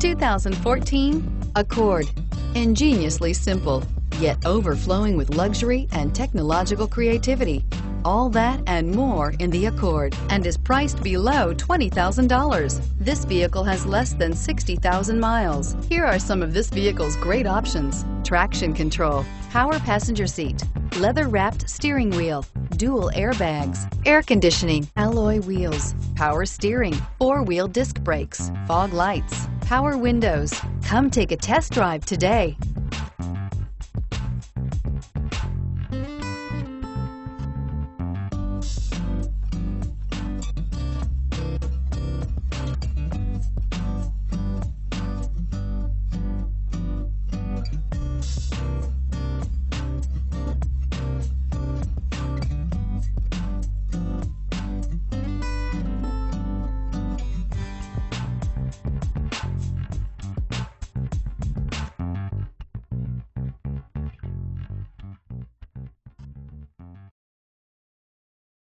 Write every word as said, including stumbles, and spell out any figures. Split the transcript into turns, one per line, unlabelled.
two thousand fourteen Accord. Ingeniously simple, yet overflowing with luxury and technological creativity. All that and more in the Accord, and is priced below twenty thousand dollars. This vehicle has less than sixty thousand miles. Here are some of this vehicle's great options: traction control, power passenger seat, leather-wrapped steering wheel, dual airbags, air conditioning, alloy wheels, power steering, four-wheel disc brakes, fog lights, power windows. Come take a test drive today.